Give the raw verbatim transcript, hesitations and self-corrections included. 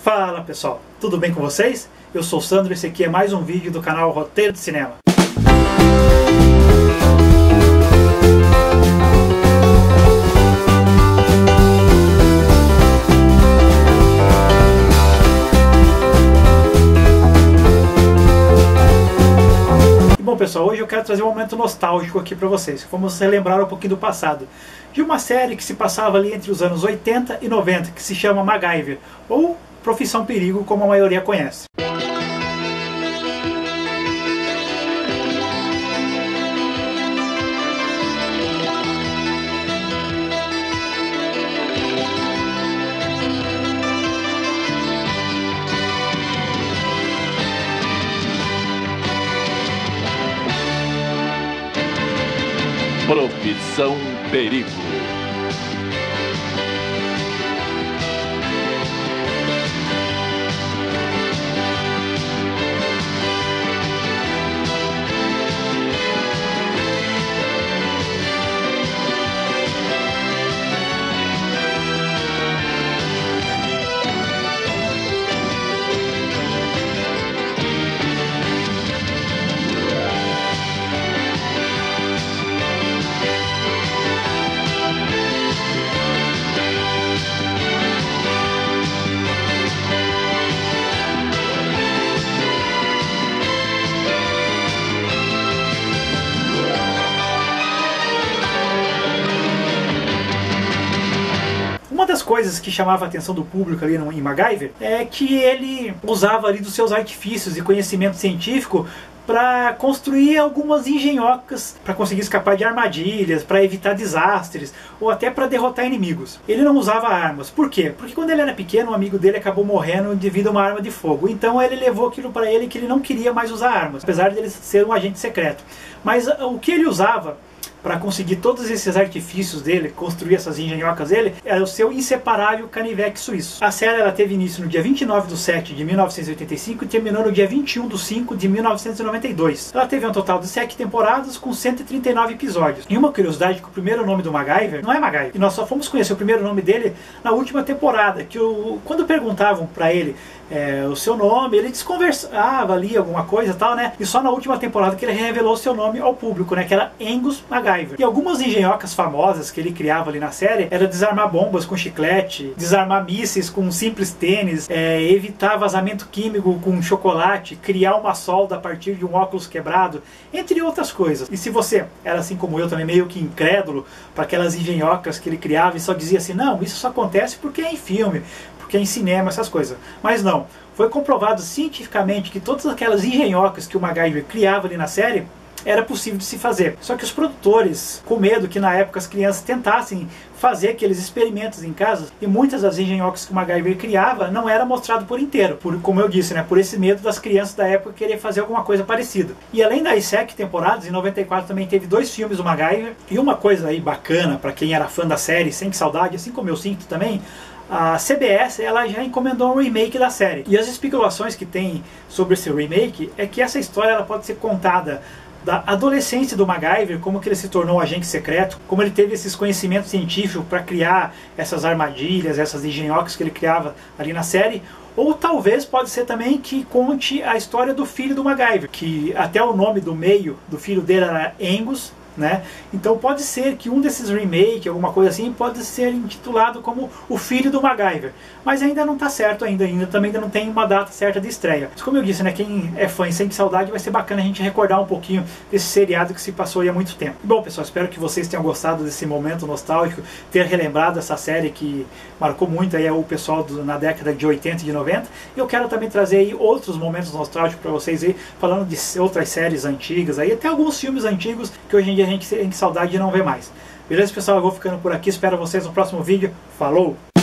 Fala pessoal, tudo bem com vocês? Eu sou o Sandro e esse aqui é mais um vídeo do canal Roteiro de Cinema. E bom pessoal, hoje eu quero trazer um momento nostálgico aqui para vocês. Vamos relembrar um pouquinho do passado. De uma série que se passava ali entre os anos oitenta e noventa, que se chama MacGyver, ou Profissão Perigo, como a maioria conhece. Profissão Perigo. Uma das coisas que chamava a atenção do público ali no, em MacGyver é que ele usava ali dos seus artifícios e conhecimento científico para construir algumas engenhocas para conseguir escapar de armadilhas, para evitar desastres ou até para derrotar inimigos. Ele não usava armas. Por quê? Porque quando ele era pequeno, um amigo dele acabou morrendo devido a uma arma de fogo. Então ele levou aquilo para ele que ele não queria mais usar armas, apesar de ele ser um agente secreto. Mas o que ele usava para conseguir todos esses artifícios dele, construir essas engenhocas dele, era o seu inseparável canivete suíço. A série ela teve início no dia vinte e nove de setembro de mil novecentos e oitenta e cinco e terminou no dia vinte e um de cinco de mil novecentos e noventa e dois. Ela teve um total de sete temporadas com cento e trinta e nove episódios. E uma curiosidade que o primeiro nome do MacGyver não é MacGyver. E nós só fomos conhecer o primeiro nome dele na última temporada, que o, quando perguntavam para ele é, o seu nome, ele desconversava ali alguma coisa e tal, né? E só na última temporada que ele revelou o seu nome ao público, né? Que era Angus MacGyver. E algumas engenhocas famosas que ele criava ali na série era desarmar bombas com chiclete, desarmar mísseis com um simples tênis, é, evitar vazamento químico com chocolate, criar uma solda a partir de um óculos quebrado, entre outras coisas. E se você era assim como eu também meio que incrédulo para aquelas engenhocas que ele criava e só dizia assim, não, isso só acontece porque é em filme, porque é em cinema, essas coisas. Mas não, foi comprovado cientificamente que todas aquelas engenhocas que o MacGyver criava ali na série era possível de se fazer. Só que os produtores, com medo que na época as crianças tentassem fazer aqueles experimentos em casa, e muitas das engenhocas que o MacGyver criava não era mostrado por inteiro, por, como eu disse, né, por esse medo das crianças da época querer fazer alguma coisa parecida. E além das sete temporadas, em noventa e quatro também teve dois filmes do MacGyver, e uma coisa aí bacana para quem era fã da série, sente saudade, assim como eu sinto também, a C B S ela já encomendou um remake da série. E as especulações que tem sobre esse remake é que essa história ela pode ser contada da adolescência do MacGyver, como que ele se tornou um agente secreto, como ele teve esses conhecimentos científicos para criar essas armadilhas, essas engenhocas que ele criava ali na série. Ou talvez pode ser também que conte a história do filho do MacGyver, que até o nome do meio do filho dele era Angus, né? Então pode ser que um desses remakes, alguma coisa assim, pode ser intitulado como O Filho do MacGyver. Mas ainda não está certo ainda, ainda também ainda não tem uma data certa de estreia. Mas como eu disse, né, quem é fã e sente saudade, vai ser bacana a gente recordar um pouquinho desse seriado que se passou aí há muito tempo. Bom pessoal, espero que vocês tenham gostado desse momento nostálgico, ter relembrado essa série que marcou muito aí o pessoal do, na década de oitenta e de noventa. E eu quero também trazer aí outros momentos nostálgicos para vocês aí, falando de outras séries antigas aí, até alguns filmes antigos que hoje em dia a gente tem saudade de não ver mais. Beleza pessoal, eu vou ficando por aqui, espero vocês no próximo vídeo. Falou!